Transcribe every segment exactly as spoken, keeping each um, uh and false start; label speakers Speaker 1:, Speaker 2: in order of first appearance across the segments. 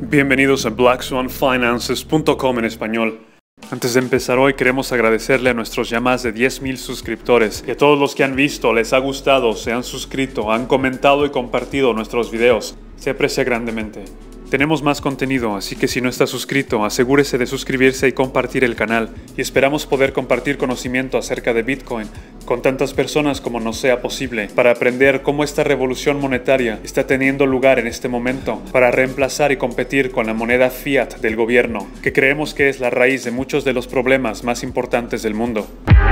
Speaker 1: Bienvenidos a black swan finances punto com en español. Antes de empezar hoy queremos agradecerle a nuestros ya más de diez mil suscriptores y a todos los que han visto, les ha gustado, se han suscrito, han comentado y compartido nuestros videos. Se aprecia grandemente. Tenemos más contenido, así que si no está suscrito, asegúrese de suscribirse y compartir el canal. Y esperamos poder compartir conocimiento acerca de Bitcoin con tantas personas como nos sea posible, para aprender cómo esta revolución monetaria está teniendo lugar en este momento, para reemplazar y competir con la moneda fiat del gobierno, que creemos que es la raíz de muchos de los problemas más importantes del mundo.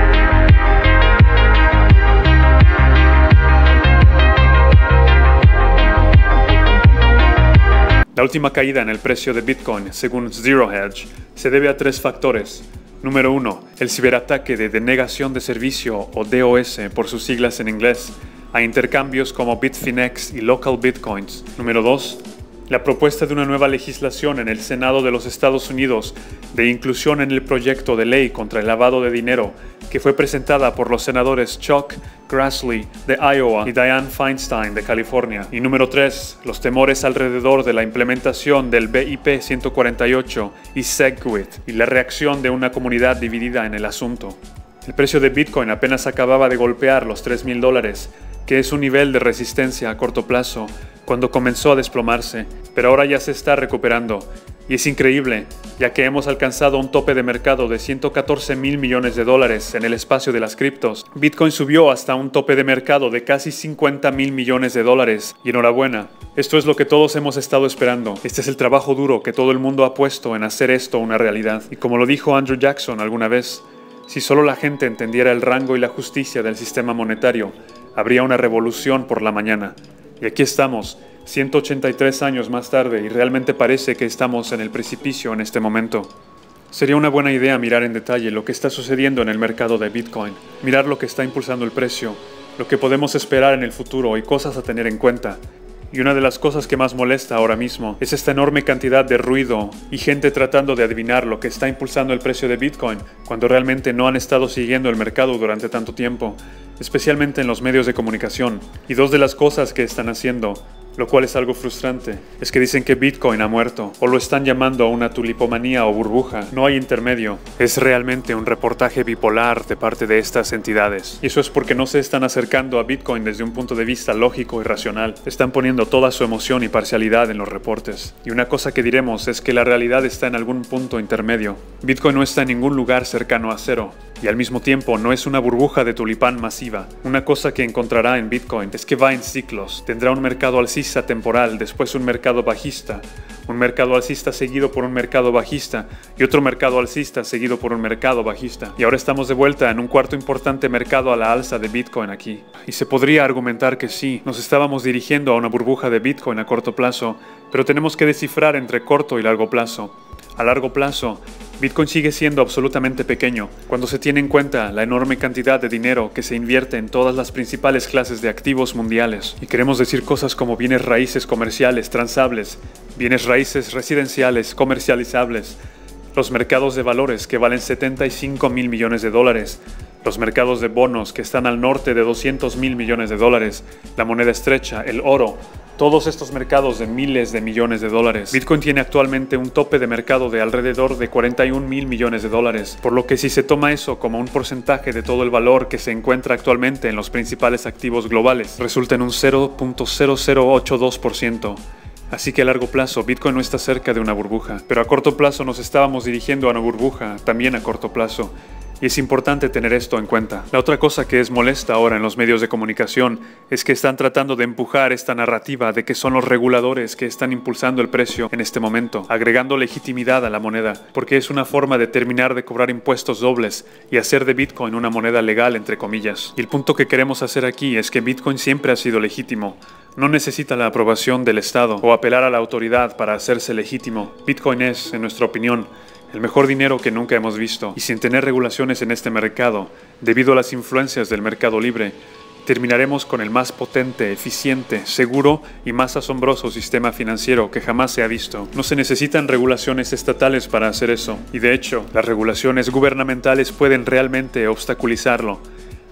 Speaker 1: La última caída en el precio de Bitcoin, según Zero Hedge, se debe a tres factores. Número uno, el ciberataque de denegación de servicio o D O S por sus siglas en inglés, a intercambios como Bitfinex y Local Bitcoins. Número dos, la propuesta de una nueva legislación en el Senado de los Estados Unidos de inclusión en el proyecto de ley contra el lavado de dinero, que fue presentada por los senadores Chuck Grassley de Iowa y Dianne Feinstein de California. Y número tres, los temores alrededor de la implementación del B I P ciento cuarenta y ocho y SegWit y la reacción de una comunidad dividida en el asunto. El precio de Bitcoin apenas acababa de golpear los tres mil dólares, que es un nivel de resistencia a corto plazo, cuando comenzó a desplomarse, pero ahora ya se está recuperando. Y es increíble, ya que hemos alcanzado un tope de mercado de ciento catorce mil millones de dólares en el espacio de las criptos. Bitcoin subió hasta un tope de mercado de casi cincuenta mil millones de dólares. Y enhorabuena, esto es lo que todos hemos estado esperando. Este es el trabajo duro que todo el mundo ha puesto en hacer esto una realidad. Y como lo dijo Andrew Jackson alguna vez, si solo la gente entendiera el rango y la justicia del sistema monetario, habría una revolución por la mañana. Y aquí estamos, ciento ochenta y tres años más tarde, y realmente parece que estamos en el precipicio en este momento. Sería una buena idea mirar en detalle lo que está sucediendo en el mercado de Bitcoin, mirar lo que está impulsando el precio, lo que podemos esperar en el futuro y cosas a tener en cuenta. Y una de las cosas que más molesta ahora mismo es esta enorme cantidad de ruido y gente tratando de adivinar lo que está impulsando el precio de Bitcoin, cuando realmente no han estado siguiendo el mercado durante tanto tiempo, especialmente en los medios de comunicación. Y dos de las cosas que están haciendo, lo cual es algo frustrante, es que dicen que Bitcoin ha muerto, o lo están llamando una tulipomanía o burbuja. No hay intermedio. Es realmente un reportaje bipolar de parte de estas entidades. Y eso es porque no se están acercando a Bitcoin desde un punto de vista lógico y racional. Están poniendo toda su emoción y parcialidad en los reportes. Y una cosa que diremos es que la realidad está en algún punto intermedio. Bitcoin no está en ningún lugar cercano a cero. Y al mismo tiempo no es una burbuja de tulipán masiva. Una cosa que encontrará en Bitcoin es que va en ciclos. Tendrá un mercado alcista temporal, después un mercado bajista, un mercado alcista seguido por un mercado bajista y otro mercado alcista seguido por un mercado bajista. Y ahora estamos de vuelta en un cuarto importante mercado a la alza de Bitcoin aquí. Y se podría argumentar que sí, nos estábamos dirigiendo a una burbuja de Bitcoin a corto plazo, pero tenemos que descifrar entre corto y largo plazo. A largo plazo, Bitcoin sigue siendo absolutamente pequeño cuando se tiene en cuenta la enorme cantidad de dinero que se invierte en todas las principales clases de activos mundiales. Y queremos decir cosas como bienes raíces comerciales transables, bienes raíces residenciales comercializables, los mercados de valores que valen setenta y cinco mil millones de dólares, los mercados de bonos que están al norte de doscientos mil millones de dólares, la moneda estrecha, el oro, todos estos mercados de miles de millones de dólares. Bitcoin tiene actualmente un tope de mercado de alrededor de cuarenta y un mil millones de dólares, por lo que si se toma eso como un porcentaje de todo el valor que se encuentra actualmente en los principales activos globales, resulta en un cero punto cero cero ocho dos por ciento. Así que a largo plazo, Bitcoin no está cerca de una burbuja, pero a corto plazo nos estábamos dirigiendo a una burbuja, también a corto plazo. Y es importante tener esto en cuenta. La otra cosa que es molesta ahora en los medios de comunicación es que están tratando de empujar esta narrativa de que son los reguladores que están impulsando el precio en este momento, agregando legitimidad a la moneda, porque es una forma de terminar de cobrar impuestos dobles y hacer de Bitcoin una moneda legal, entre comillas. Y el punto que queremos hacer aquí es que Bitcoin siempre ha sido legítimo. No necesita la aprobación del Estado o apelar a la autoridad para hacerse legítimo. Bitcoin es, en nuestra opinión, el mejor dinero que nunca hemos visto, y sin tener regulaciones en este mercado, debido a las influencias del mercado libre, terminaremos con el más potente, eficiente, seguro y más asombroso sistema financiero que jamás se ha visto. No se necesitan regulaciones estatales para hacer eso, y de hecho, las regulaciones gubernamentales pueden realmente obstaculizarlo.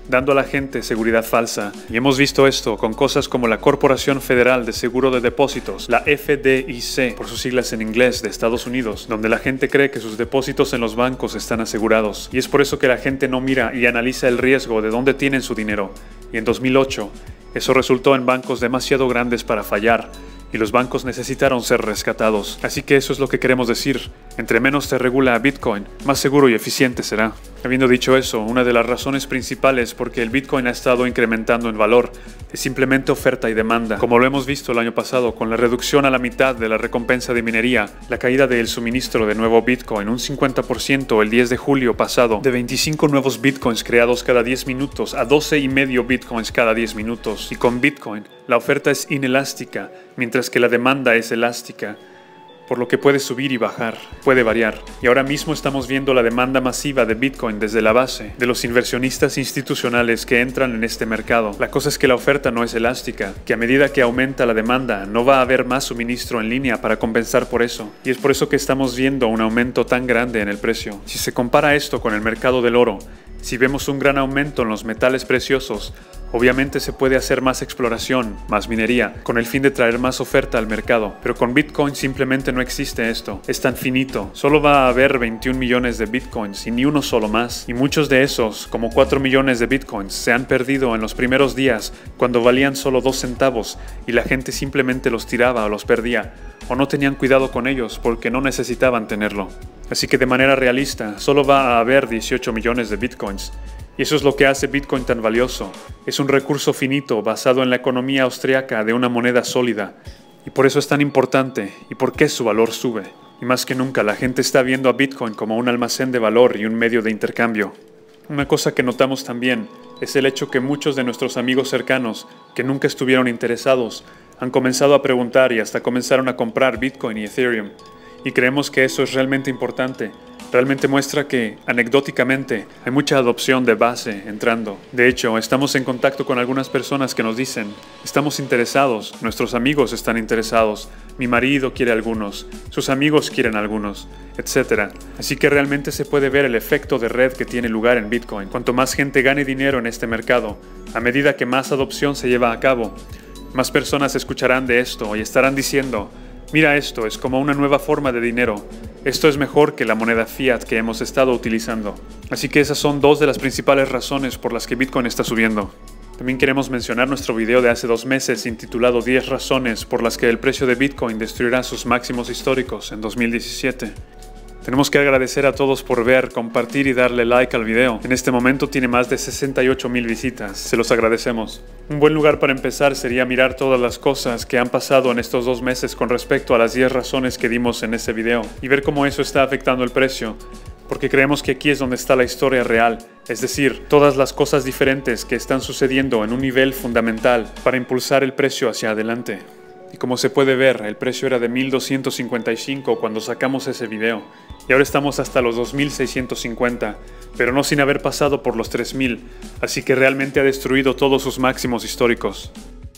Speaker 1: dando a la gente seguridad falsa. Y hemos visto esto con cosas como la Corporación Federal de Seguro de Depósitos, la F D I C, por sus siglas en inglés, de Estados Unidos, donde la gente cree que sus depósitos en los bancos están asegurados. Y es por eso que la gente no mira y analiza el riesgo de dónde tienen su dinero. Y en dos mil ocho, eso resultó en bancos demasiado grandes para fallar, y los bancos necesitaron ser rescatados. Así que eso es lo que queremos decir. Entre menos se regula a Bitcoin, más seguro y eficiente será. Habiendo dicho eso, una de las razones principales por que el Bitcoin ha estado incrementando en valor es simplemente oferta y demanda. Como lo hemos visto el año pasado con la reducción a la mitad de la recompensa de minería, la caída del suministro de nuevo Bitcoin un cincuenta por ciento el diez de julio pasado, de veinticinco nuevos Bitcoins creados cada diez minutos a doce y medio Bitcoins cada diez minutos. Y con Bitcoin, la oferta es inelástica, mientras que la demanda es elástica, por lo que puede subir y bajar, puede variar. Y ahora mismo estamos viendo la demanda masiva de Bitcoin desde la base, de los inversionistas institucionales que entran en este mercado. La cosa es que la oferta no es elástica, que a medida que aumenta la demanda, no va a haber más suministro en línea para compensar por eso. Y es por eso que estamos viendo un aumento tan grande en el precio. Si se compara esto con el mercado del oro, si vemos un gran aumento en los metales preciosos, obviamente se puede hacer más exploración, más minería, con el fin de traer más oferta al mercado. Pero con Bitcoin simplemente no existe esto. Es tan finito. Solo va a haber veintiún millones de Bitcoins y ni uno solo más. Y muchos de esos, como cuatro millones de Bitcoins, se han perdido en los primeros días cuando valían solo dos centavos y la gente simplemente los tiraba o los perdía, o no tenían cuidado con ellos porque no necesitaban tenerlo. Así que de manera realista, solo va a haber dieciocho millones de Bitcoins. Y eso es lo que hace Bitcoin tan valioso. Es un recurso finito basado en la economía austriaca de una moneda sólida. Y por eso es tan importante y por qué su valor sube. Y más que nunca la gente está viendo a Bitcoin como un almacén de valor y un medio de intercambio. Una cosa que notamos también es el hecho que muchos de nuestros amigos cercanos, que nunca estuvieron interesados, han comenzado a preguntar y hasta comenzaron a comprar Bitcoin y Ethereum. Y creemos que eso es realmente importante. Realmente muestra que, anecdóticamente, hay mucha adopción de base entrando. De hecho, estamos en contacto con algunas personas que nos dicen: estamos interesados, nuestros amigos están interesados, mi marido quiere algunos, sus amigos quieren algunos, etcétera. Así que realmente se puede ver el efecto de red que tiene lugar en Bitcoin. Cuanto más gente gane dinero en este mercado, a medida que más adopción se lleva a cabo, más personas escucharán de esto y estarán diciendo: mira, esto es como una nueva forma de dinero. Esto es mejor que la moneda fiat que hemos estado utilizando. Así que esas son dos de las principales razones por las que Bitcoin está subiendo. También queremos mencionar nuestro video de hace dos meses intitulado diez razones por las que el precio de Bitcoin destruirá sus máximos históricos en dos mil diecisiete. Tenemos que agradecer a todos por ver, compartir y darle like al video. En este momento tiene más de sesenta y ocho mil visitas. Se los agradecemos. Un buen lugar para empezar sería mirar todas las cosas que han pasado en estos dos meses con respecto a las diez razones que dimos en ese video y ver cómo eso está afectando el precio. Porque creemos que aquí es donde está la historia real, es decir, todas las cosas diferentes que están sucediendo en un nivel fundamental para impulsar el precio hacia adelante. Y como se puede ver, el precio era de mil doscientos cincuenta y cinco cuando sacamos ese video, y ahora estamos hasta los dos mil seiscientos cincuenta, pero no sin haber pasado por los tres mil, así que realmente ha destruido todos sus máximos históricos.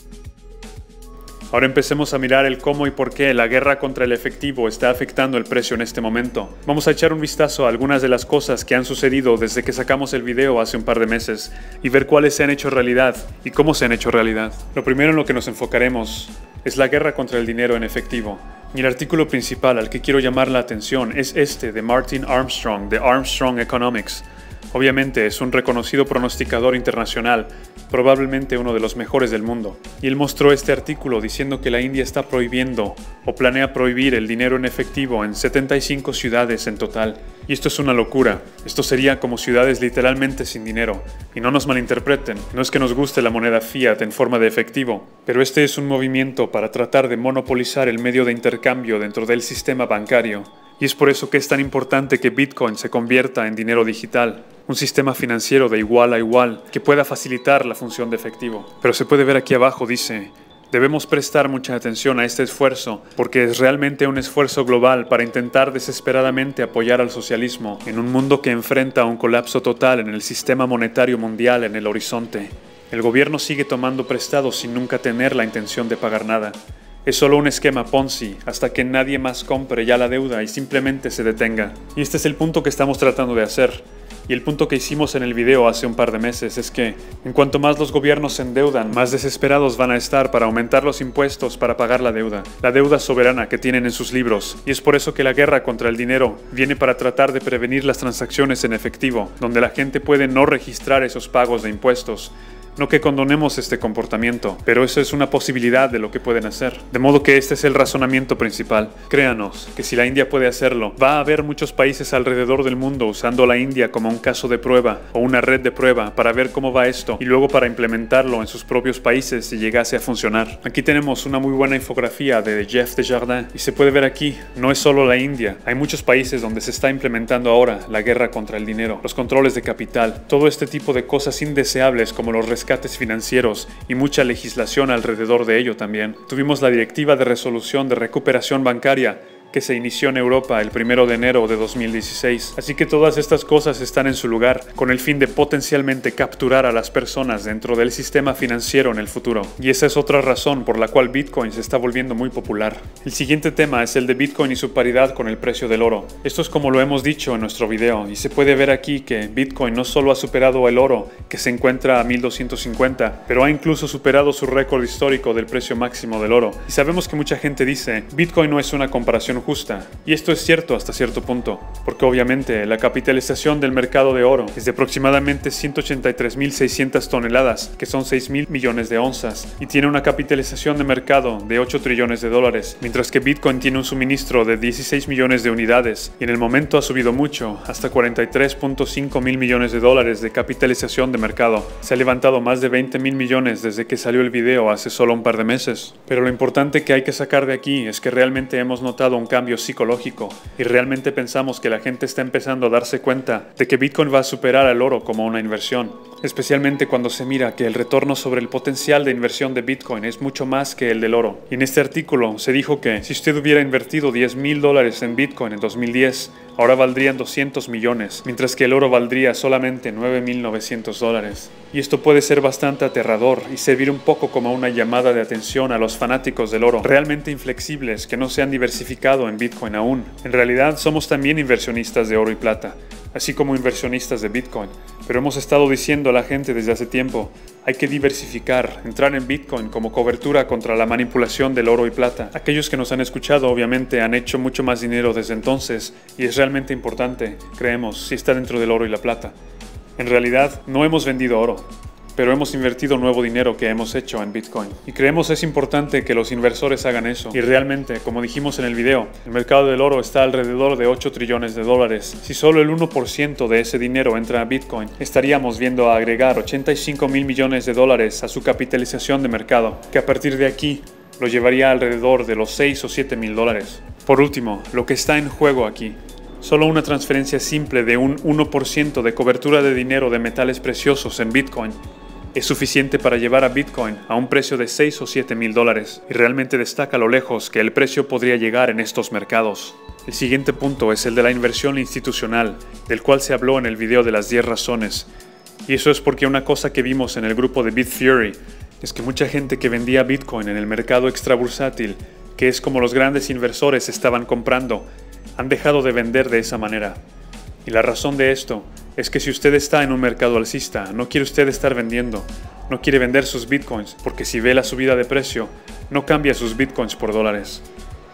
Speaker 1: Ahora empecemos a mirar el cómo y por qué la guerra contra el efectivo está afectando el precio en este momento. Vamos a echar un vistazo a algunas de las cosas que han sucedido desde que sacamos el video hace un par de meses y ver cuáles se han hecho realidad y cómo se han hecho realidad. Lo primero en lo que nos enfocaremos es la guerra contra el dinero en efectivo. Y el artículo principal al que quiero llamar la atención es este de Martin Armstrong, de Armstrong Economics. Obviamente es un reconocido pronosticador internacional, probablemente uno de los mejores del mundo. Y él mostró este artículo diciendo que la India está prohibiendo o planea prohibir el dinero en efectivo en setenta y cinco ciudades en total. Y esto es una locura. Esto sería como ciudades literalmente sin dinero. Y no nos malinterpreten, no es que nos guste la moneda fiat en forma de efectivo, pero este es un movimiento para tratar de monopolizar el medio de intercambio dentro del sistema bancario. Y es por eso que es tan importante que Bitcoin se convierta en dinero digital, un sistema financiero de igual a igual que pueda facilitar la función de efectivo. Pero se puede ver aquí abajo, dice: debemos prestar mucha atención a este esfuerzo porque es realmente un esfuerzo global para intentar desesperadamente apoyar al socialismo en un mundo que enfrenta un colapso total en el sistema monetario mundial en el horizonte. El gobierno sigue tomando prestado sin nunca tener la intención de pagar nada. Es solo un esquema Ponzi hasta que nadie más compre ya la deuda y simplemente se detenga. Y este es el punto que estamos tratando de hacer. Y el punto que hicimos en el video hace un par de meses es que, en cuanto más los gobiernos se endeudan, más desesperados van a estar para aumentar los impuestos para pagar la deuda, la deuda soberana que tienen en sus libros. Y es por eso que la guerra contra el dinero viene para tratar de prevenir las transacciones en efectivo, donde la gente puede no registrar esos pagos de impuestos. No que condonemos este comportamiento, pero eso es una posibilidad de lo que pueden hacer. De modo que este es el razonamiento principal. Créanos, que si la India puede hacerlo, va a haber muchos países alrededor del mundo usando la India como un caso de prueba o una red de prueba para ver cómo va esto y luego para implementarlo en sus propios países si llegase a funcionar. Aquí tenemos una muy buena infografía de Jeff Desjardins y se puede ver aquí, no es solo la India, hay muchos países donde se está implementando ahora la guerra contra el dinero, los controles de capital, todo este tipo de cosas indeseables como los rescates financieros y mucha legislación alrededor de ello también. Tuvimos la Directiva de Resolución de Recuperación Bancaria que se inició en Europa el primero de enero de dos mil dieciséis. Así que todas estas cosas están en su lugar, con el fin de potencialmente capturar a las personas dentro del sistema financiero en el futuro. Y esa es otra razón por la cual Bitcoin se está volviendo muy popular. El siguiente tema es el de Bitcoin y su paridad con el precio del oro. Esto es como lo hemos dicho en nuestro video, y se puede ver aquí que Bitcoin no solo ha superado el oro, que se encuentra a mil doscientos cincuenta, pero ha incluso superado su récord histórico del precio máximo del oro. Y sabemos que mucha gente dice, Bitcoin no es una comparación justa, y esto es cierto hasta cierto punto, porque obviamente la capitalización del mercado de oro es de aproximadamente ciento ochenta y tres mil seiscientas toneladas, que son seis mil millones de onzas, y tiene una capitalización de mercado de ocho trillones de dólares, mientras que Bitcoin tiene un suministro de dieciséis millones de unidades, y en el momento ha subido mucho, hasta cuarenta y tres punto cinco mil millones de dólares de capitalización de mercado. Se ha levantado más de veinte mil millones desde que salió el video hace solo un par de meses. Pero lo importante que hay que sacar de aquí es que realmente hemos notado un cambio psicológico y realmente pensamos que la gente está empezando a darse cuenta de que Bitcoin va a superar al oro como una inversión, especialmente cuando se mira que el retorno sobre el potencial de inversión de Bitcoin es mucho más que el del oro. Y en este artículo se dijo que si usted hubiera invertido diez mil dólares en Bitcoin en dos mil diez, ahora valdrían doscientos millones, mientras que el oro valdría solamente nueve mil novecientos dólares. Y esto puede ser bastante aterrador y servir un poco como una llamada de atención a los fanáticos del oro, realmente inflexibles que no se han diversificado en Bitcoin aún. En realidad somos también inversionistas de oro y plata, así como inversionistas de Bitcoin, pero hemos estado diciendo a la gente desde hace tiempo, hay que diversificar, entrar en Bitcoin como cobertura contra la manipulación del oro y plata. Aquellos que nos han escuchado obviamente han hecho mucho más dinero desde entonces y es realmente importante, creemos, si está dentro del oro y la plata. En realidad no hemos vendido oro, pero hemos invertido nuevo dinero que hemos hecho en Bitcoin. Y creemos es importante que los inversores hagan eso. Y realmente, como dijimos en el video, el mercado del oro está alrededor de ocho trillones de dólares. Si solo el uno por ciento de ese dinero entra a Bitcoin, estaríamos viendo a agregar ochenta y cinco mil millones de dólares a su capitalización de mercado, que a partir de aquí lo llevaría alrededor de los seis o siete mil dólares. Por último, lo que está en juego aquí. Solo una transferencia simple de un uno por ciento de cobertura de dinero de metales preciosos en Bitcoin es suficiente para llevar a Bitcoin a un precio de seis o siete mil dólares, y realmente destaca lo lejos que el precio podría llegar en estos mercados. El siguiente punto es el de la inversión institucional, del cual se habló en el video de las diez razones. Y eso es porque una cosa que vimos en el grupo de BitTheory es que mucha gente que vendía Bitcoin en el mercado extrabursátil, que es como los grandes inversores estaban comprando, han dejado de vender de esa manera. Y la razón de esto es que si usted está en un mercado alcista, no quiere usted estar vendiendo, no quiere vender sus bitcoins, porque si ve la subida de precio, no cambia sus bitcoins por dólares.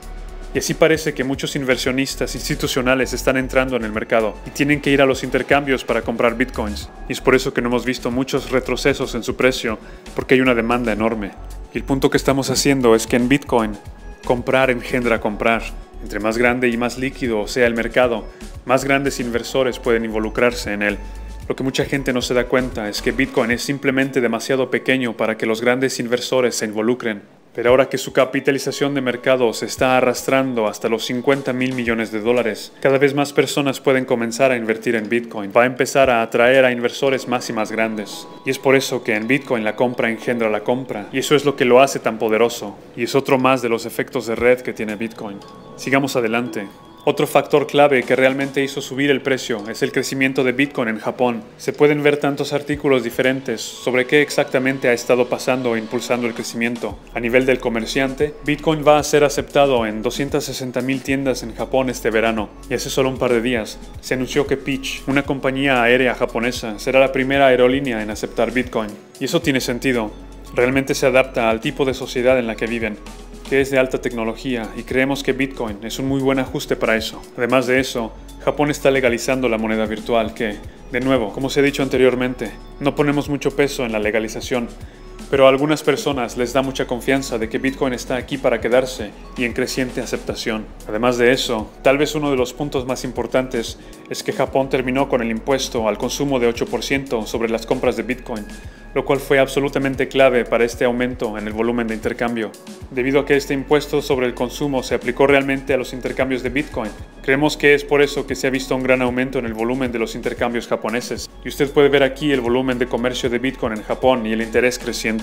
Speaker 1: Y así parece que muchos inversionistas institucionales están entrando en el mercado y tienen que ir a los intercambios para comprar bitcoins. Y es por eso que no hemos visto muchos retrocesos en su precio, porque hay una demanda enorme. Y el punto que estamos haciendo es que en Bitcoin, comprar engendra comprar. Entre más grande y más líquido sea el mercado, más grandes inversores pueden involucrarse en él. Lo que mucha gente no se da cuenta es que Bitcoin es simplemente demasiado pequeño para que los grandes inversores se involucren. Pero ahora que su capitalización de mercado se está arrastrando hasta los cincuenta mil millones de dólares, cada vez más personas pueden comenzar a invertir en Bitcoin. Va a empezar a atraer a inversores más y más grandes. Y es por eso que en Bitcoin la compra engendra la compra. Y eso es lo que lo hace tan poderoso. Y es otro más de los efectos de red que tiene Bitcoin. Sigamos adelante. Otro factor clave que realmente hizo subir el precio es el crecimiento de Bitcoin en Japón. Se pueden ver tantos artículos diferentes sobre qué exactamente ha estado pasando e impulsando el crecimiento. A nivel del comerciante, Bitcoin va a ser aceptado en doscientas sesenta mil tiendas en Japón este verano. Y hace solo un par de días se anunció que Peach, una compañía aérea japonesa, será la primera aerolínea en aceptar Bitcoin. Y eso tiene sentido. Realmente se adapta al tipo de sociedad en la que viven, que es de alta tecnología, y creemos que Bitcoin es un muy buen ajuste para eso. Además de eso, Japón está legalizando la moneda virtual que, de nuevo, como se ha dicho anteriormente, no ponemos mucho peso en la legalización, pero a algunas personas les da mucha confianza de que Bitcoin está aquí para quedarse y en creciente aceptación. Además de eso, tal vez uno de los puntos más importantes es que Japón terminó con el impuesto al consumo de ocho por ciento sobre las compras de Bitcoin, lo cual fue absolutamente clave para este aumento en el volumen de intercambio. Debido a que este impuesto sobre el consumo se aplicó realmente a los intercambios de Bitcoin, creemos que es por eso que se ha visto un gran aumento en el volumen de los intercambios japoneses. Y usted puede ver aquí el volumen de comercio de Bitcoin en Japón y el interés creciente.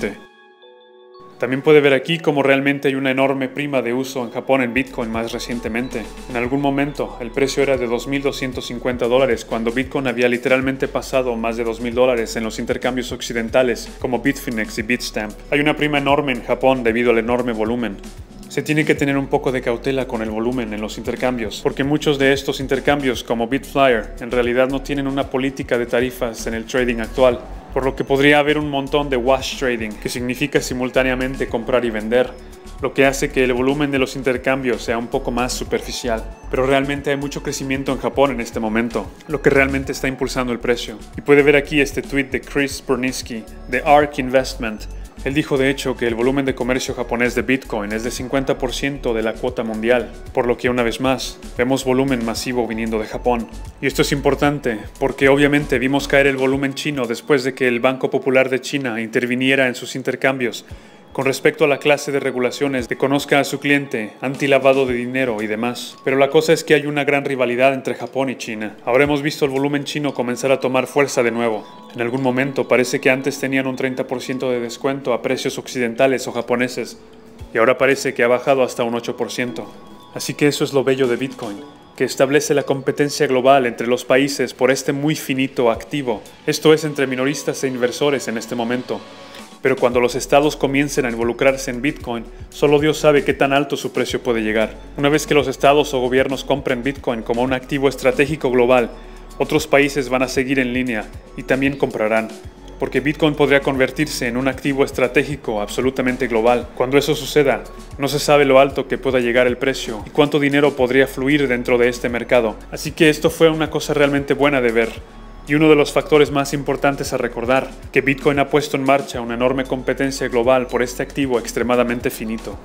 Speaker 1: También puede ver aquí cómo realmente hay una enorme prima de uso en Japón en Bitcoin más recientemente. En algún momento el precio era de dos mil doscientos cincuenta dólares cuando Bitcoin había literalmente pasado más de dos mil dólares en los intercambios occidentales como Bitfinex y Bitstamp. Hay una prima enorme en Japón debido al enorme volumen. Se tiene que tener un poco de cautela con el volumen en los intercambios, porque muchos de estos intercambios como Bitflyer en realidad no tienen una política de tarifas en el trading actual, por lo que podría haber un montón de wash trading, que significa simultáneamente comprar y vender, lo que hace que el volumen de los intercambios sea un poco más superficial. Pero realmente hay mucho crecimiento en Japón en este momento, lo que realmente está impulsando el precio. Y puede ver aquí este tweet de Chris Burniski de ARK Investment. Él dijo de hecho que el volumen de comercio japonés de Bitcoin es de cincuenta por ciento de la cuota mundial, por lo que una vez más vemos volumen masivo viniendo de Japón. Y esto es importante porque obviamente vimos caer el volumen chino después de que el Banco Popular de China interviniera en sus intercambios con respecto a la clase de regulaciones de conozca a su cliente, antilavado de dinero y demás. Pero la cosa es que hay una gran rivalidad entre Japón y China. Ahora hemos visto el volumen chino comenzar a tomar fuerza de nuevo. En algún momento parece que antes tenían un treinta por ciento de descuento a precios occidentales o japoneses, y ahora parece que ha bajado hasta un ocho por ciento. Así que eso es lo bello de Bitcoin, que establece la competencia global entre los países por este muy finito activo. Esto es entre minoristas e inversores en este momento. Pero cuando los estados comiencen a involucrarse en Bitcoin, solo Dios sabe qué tan alto su precio puede llegar. Una vez que los estados o gobiernos compren Bitcoin como un activo estratégico global, otros países van a seguir en línea y también comprarán, porque Bitcoin podría convertirse en un activo estratégico absolutamente global. Cuando eso suceda, no se sabe lo alto que pueda llegar el precio y cuánto dinero podría fluir dentro de este mercado. Así que esto fue una cosa realmente buena de ver. Y uno de los factores más importantes a recordar, que Bitcoin ha puesto en marcha una enorme competencia global por este activo extremadamente finito.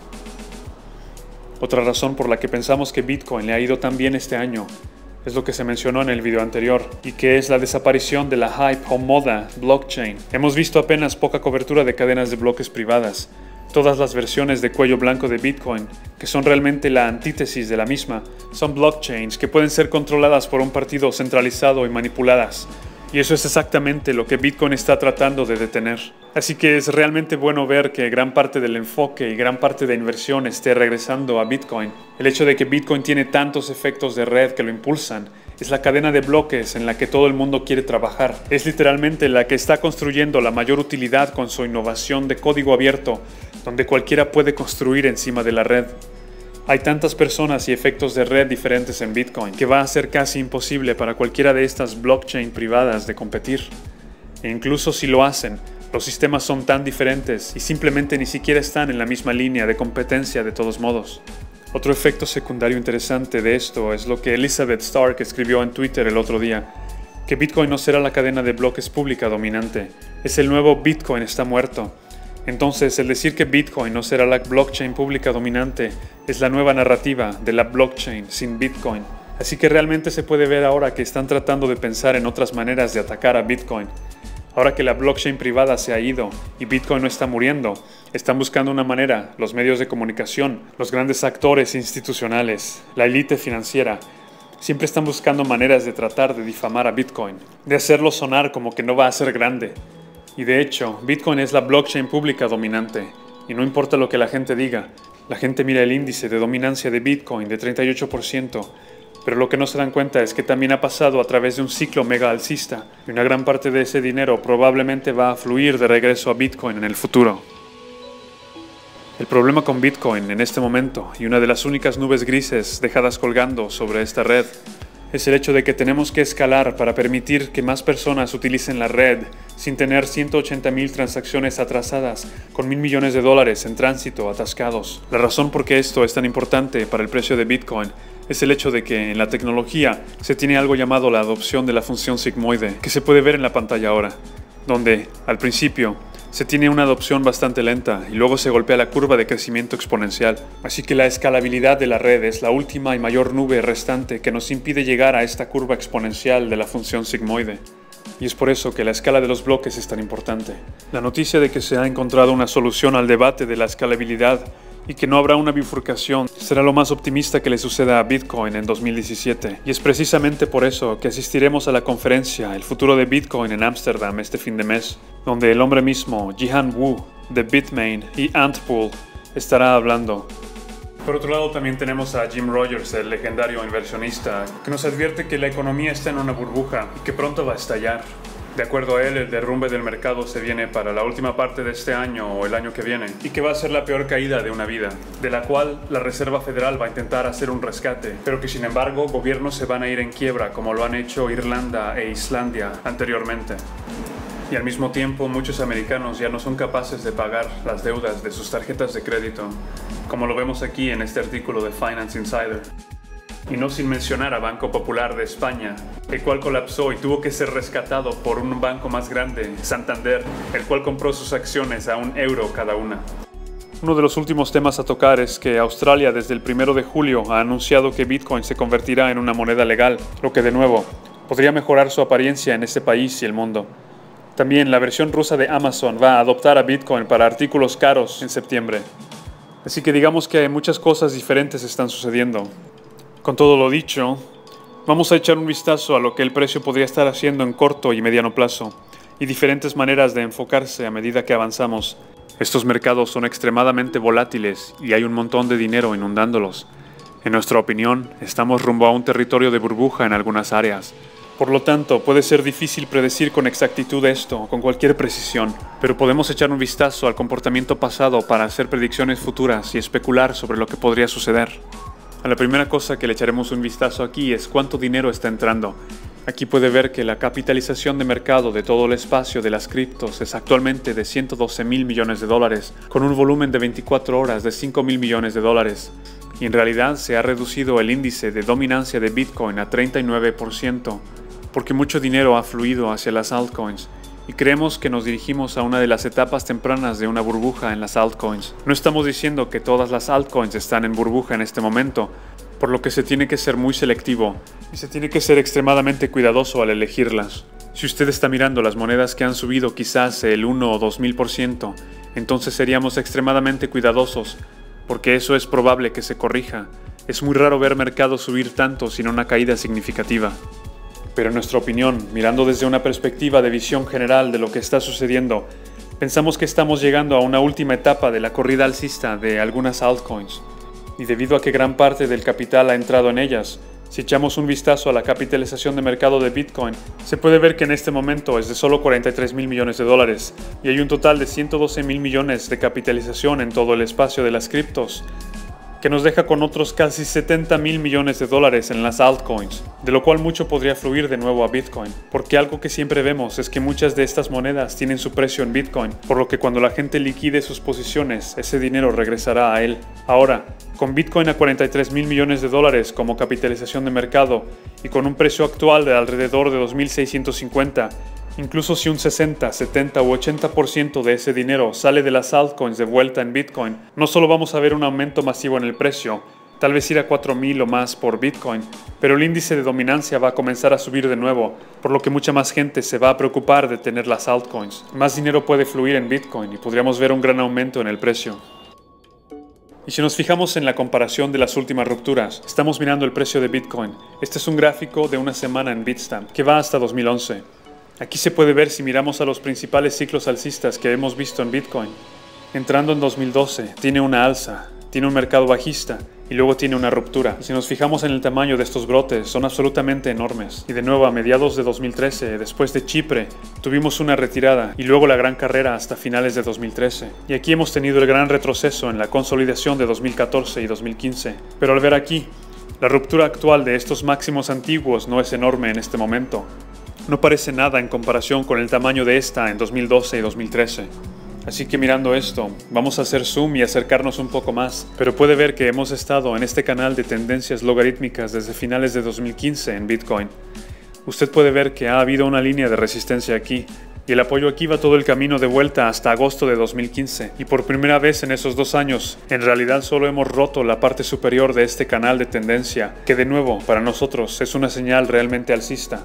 Speaker 1: Otra razón por la que pensamos que Bitcoin le ha ido tan bien este año es lo que se mencionó en el video anterior, y que es la desaparición de la hype o moda blockchain. Hemos visto apenas poca cobertura de cadenas de bloques privadas. Todas las versiones de cuello blanco de Bitcoin, que son realmente la antítesis de la misma, son blockchains que pueden ser controladas por un partido centralizado y manipuladas. Y eso es exactamente lo que Bitcoin está tratando de detener. Así que es realmente bueno ver que gran parte del enfoque y gran parte de inversión esté regresando a Bitcoin. El hecho de que Bitcoin tiene tantos efectos de red que lo impulsan es la cadena de bloques en la que todo el mundo quiere trabajar. Es literalmente la que está construyendo la mayor utilidad con su innovación de código abierto, donde cualquiera puede construir encima de la red. Hay tantas personas y efectos de red diferentes en Bitcoin que va a ser casi imposible para cualquiera de estas blockchain privadas de competir. E incluso si lo hacen, los sistemas son tan diferentes y simplemente ni siquiera están en la misma línea de competencia de todos modos. Otro efecto secundario interesante de esto es lo que Elizabeth Stark escribió en Twitter el otro día, que Bitcoin no será la cadena de bloques pública dominante. Es el nuevo Bitcoin está muerto. Entonces, el decir que Bitcoin no será la blockchain pública dominante es la nueva narrativa de la blockchain sin Bitcoin. Así que realmente se puede ver ahora que están tratando de pensar en otras maneras de atacar a Bitcoin. Ahora que la blockchain privada se ha ido y Bitcoin no está muriendo, están buscando una manera, los medios de comunicación, los grandes actores institucionales, la élite financiera, siempre están buscando maneras de tratar de difamar a Bitcoin, de hacerlo sonar como que no va a ser grande. Y de hecho, Bitcoin es la blockchain pública dominante, y no importa lo que la gente diga, la gente mira el índice de dominancia de Bitcoin de treinta y ocho por ciento, Pero lo que no se dan cuenta es que también ha pasado a través de un ciclo mega alcista y una gran parte de ese dinero probablemente va a fluir de regreso a Bitcoin en el futuro. El problema con Bitcoin en este momento, y una de las únicas nubes grises dejadas colgando sobre esta red, es el hecho de que tenemos que escalar para permitir que más personas utilicen la red sin tener ciento ochenta mil transacciones atrasadas con mil millones de dólares en tránsito atascados. La razón por qué esto es tan importante para el precio de Bitcoin es el hecho de que en la tecnología se tiene algo llamado la adopción de la función sigmoide, que se puede ver en la pantalla ahora, donde, al principio, se tiene una adopción bastante lenta y luego se golpea la curva de crecimiento exponencial. Así que la escalabilidad de la red es la última y mayor nube restante que nos impide llegar a esta curva exponencial de la función sigmoide. Y es por eso que la escala de los bloques es tan importante. La noticia de que se ha encontrado una solución al debate de la escalabilidad y que no habrá una bifurcación será lo más optimista que le suceda a Bitcoin en dos mil diecisiete. Y es precisamente por eso que asistiremos a la conferencia El futuro de Bitcoin en Ámsterdam este fin de mes, donde el hombre mismo, Jihan Wu, de Bitmain y Antpool, estará hablando. Por otro lado, también tenemos a Jim Rogers, el legendario inversionista, que nos advierte que la economía está en una burbuja y que pronto va a estallar. De acuerdo a él, el derrumbe del mercado se viene para la última parte de este año o el año que viene, y que va a ser la peor caída de una vida, de la cual la Reserva Federal va a intentar hacer un rescate, pero que sin embargo gobiernos se van a ir en quiebra como lo han hecho Irlanda e Islandia anteriormente. Y al mismo tiempo muchos americanos ya no son capaces de pagar las deudas de sus tarjetas de crédito, como lo vemos aquí en este artículo de Finance Insider. Y no sin mencionar a Banco Popular de España, el cual colapsó y tuvo que ser rescatado por un banco más grande, Santander, el cual compró sus acciones a un euro cada una. Uno de los últimos temas a tocar es que Australia desde el primero de julio ha anunciado que Bitcoin se convertirá en una moneda legal, lo que de nuevo podría mejorar su apariencia en este país y el mundo. También la versión rusa de Amazon va a adoptar a Bitcoin para artículos caros en septiembre. Así que digamos que muchas cosas diferentes están sucediendo. Con todo lo dicho, vamos a echar un vistazo a lo que el precio podría estar haciendo en corto y mediano plazo, y diferentes maneras de enfocarse a medida que avanzamos. Estos mercados son extremadamente volátiles y hay un montón de dinero inundándolos. En nuestra opinión, estamos rumbo a un territorio de burbuja en algunas áreas. Por lo tanto, puede ser difícil predecir con exactitud esto, con cualquier precisión, pero podemos echar un vistazo al comportamiento pasado para hacer predicciones futuras y especular sobre lo que podría suceder. A la primera cosa que le echaremos un vistazo aquí es cuánto dinero está entrando. Aquí puede ver que la capitalización de mercado de todo el espacio de las criptos es actualmente de ciento doce mil millones de dólares, con un volumen de veinticuatro horas de cinco mil millones de dólares. Y en realidad se ha reducido el índice de dominancia de Bitcoin a treinta y nueve por ciento, porque mucho dinero ha fluido hacia las altcoins. Y creemos que nos dirigimos a una de las etapas tempranas de una burbuja en las altcoins. No estamos diciendo que todas las altcoins están en burbuja en este momento, por lo que se tiene que ser muy selectivo y se tiene que ser extremadamente cuidadoso al elegirlas. Si usted está mirando las monedas que han subido quizás el uno o dos mil por ciento, entonces seríamos extremadamente cuidadosos, porque eso es probable que se corrija. Es muy raro ver mercados subir tanto sin una caída significativa. Pero en nuestra opinión, mirando desde una perspectiva de visión general de lo que está sucediendo, pensamos que estamos llegando a una última etapa de la corrida alcista de algunas altcoins. Y debido a que gran parte del capital ha entrado en ellas, si echamos un vistazo a la capitalización de mercado de Bitcoin, se puede ver que en este momento es de solo cuarenta y tres mil millones de dólares, y hay un total de ciento doce mil millones de capitalización en todo el espacio de las criptos, que nos deja con otros casi setenta mil millones de dólares en las altcoins, de lo cual mucho podría fluir de nuevo a Bitcoin, porque algo que siempre vemos es que muchas de estas monedas tienen su precio en Bitcoin, por lo que cuando la gente liquide sus posiciones, ese dinero regresará a él. Ahora, con Bitcoin a cuarenta y tres mil millones de dólares como capitalización de mercado y con un precio actual de alrededor de dos mil seiscientos cincuenta, incluso si un sesenta, setenta u ochenta por ciento de ese dinero sale de las altcoins de vuelta en Bitcoin, no solo vamos a ver un aumento masivo en el precio, tal vez ir a cuatro mil o más por Bitcoin, pero el índice de dominancia va a comenzar a subir de nuevo, por lo que mucha más gente se va a preocupar de tener las altcoins. Más dinero puede fluir en Bitcoin y podríamos ver un gran aumento en el precio. Y si nos fijamos en la comparación de las últimas rupturas, estamos mirando el precio de Bitcoin. Este es un gráfico de una semana en Bitstamp, que va hasta dos mil once. Aquí se puede ver si miramos a los principales ciclos alcistas que hemos visto en Bitcoin. Entrando en dos mil doce, tiene una alza, tiene un mercado bajista y luego tiene una ruptura. Si nos fijamos en el tamaño de estos brotes, son absolutamente enormes. Y de nuevo, a mediados de dos mil trece, después de Chipre, tuvimos una retirada y luego la gran carrera hasta finales de dos mil trece. Y aquí hemos tenido el gran retroceso en la consolidación de dos mil catorce y dos mil quince. Pero al ver aquí, la ruptura actual de estos máximos antiguos no es enorme en este momento. No parece nada en comparación con el tamaño de esta en dos mil doce y dos mil trece. Así que mirando esto, vamos a hacer zoom y acercarnos un poco más, pero puede ver que hemos estado en este canal de tendencias logarítmicas desde finales de dos mil quince en Bitcoin. Usted puede ver que ha habido una línea de resistencia aquí, y el apoyo aquí va todo el camino de vuelta hasta agosto de dos mil quince, y por primera vez en esos dos años, en realidad solo hemos roto la parte superior de este canal de tendencia, que de nuevo, para nosotros, es una señal realmente alcista.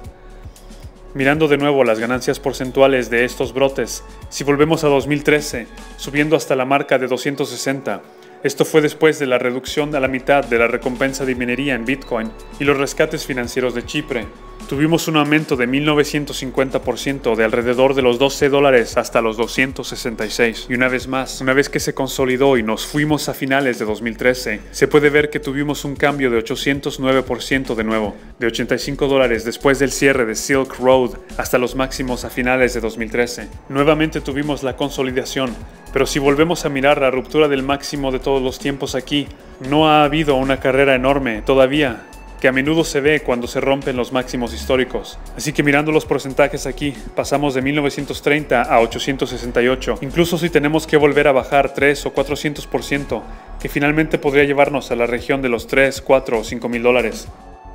Speaker 1: Mirando de nuevo las ganancias porcentuales de estos brotes, si volvemos a dos mil trece, subiendo hasta la marca de doscientos sesenta, esto fue después de la reducción a la mitad de la recompensa de minería en Bitcoin y los rescates financieros de Chipre. Tuvimos un aumento de mil novecientos cincuenta por ciento de alrededor de los doce dólares hasta los doscientos sesenta y seis. Y una vez más, una vez que se consolidó y nos fuimos a finales de dos mil trece, se puede ver que tuvimos un cambio de ochocientos nueve por ciento de nuevo, de ochenta y cinco dólares después del cierre de Silk Road hasta los máximos a finales de dos mil trece. Nuevamente tuvimos la consolidación, pero si volvemos a mirar la ruptura del máximo de todos los tiempos aquí, no ha habido una carrera enorme todavía, que a menudo se ve cuando se rompen los máximos históricos. Así que mirando los porcentajes aquí, pasamos de mil novecientos treinta a ochocientos sesenta y ocho. Incluso si tenemos que volver a bajar tres o cuatrocientos por ciento, que finalmente podría llevarnos a la región de los tres, cuatro o cinco mil dólares.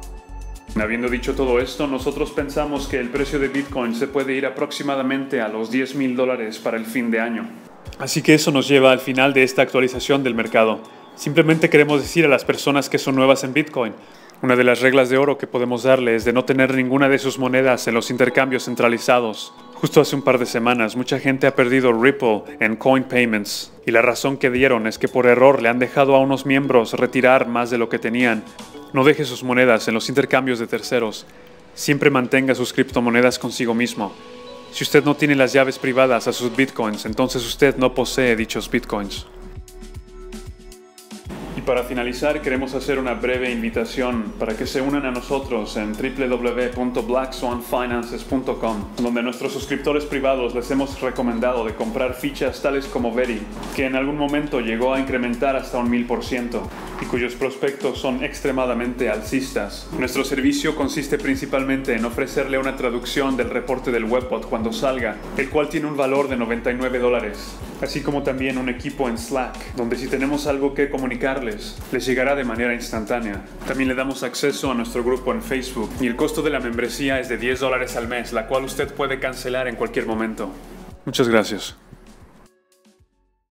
Speaker 1: Habiendo dicho todo esto, nosotros pensamos que el precio de Bitcoin se puede ir aproximadamente a los diez mil dólares para el fin de año. Así que eso nos lleva al final de esta actualización del mercado. Simplemente queremos decir a las personas que son nuevas en Bitcoin, una de las reglas de oro que podemos darle es de no tener ninguna de sus monedas en los intercambios centralizados. Justo hace un par de semanas, mucha gente ha perdido Ripple en Coin Payments, y la razón que dieron es que por error le han dejado a unos miembros retirar más de lo que tenían. No deje sus monedas en los intercambios de terceros. Siempre mantenga sus criptomonedas consigo mismo. Si usted no tiene las llaves privadas a sus Bitcoins, entonces usted no posee dichos Bitcoins. Y para finalizar, queremos hacer una breve invitación para que se unan a nosotros en w w w punto black swan finances punto com, donde a nuestros suscriptores privados les hemos recomendado de comprar fichas tales como Veri, que en algún momento llegó a incrementar hasta un mil por ciento y cuyos prospectos son extremadamente alcistas. Nuestro servicio consiste principalmente en ofrecerle una traducción del reporte del Webbot cuando salga, el cual tiene un valor de noventa y nueve dólares, así como también un equipo en Slack, donde si tenemos algo que comunicarles, les llegará de manera instantánea. También le damos acceso a nuestro grupo en Facebook y el costo de la membresía es de diez dólares al mes, la cual usted puede cancelar en cualquier momento. Muchas gracias.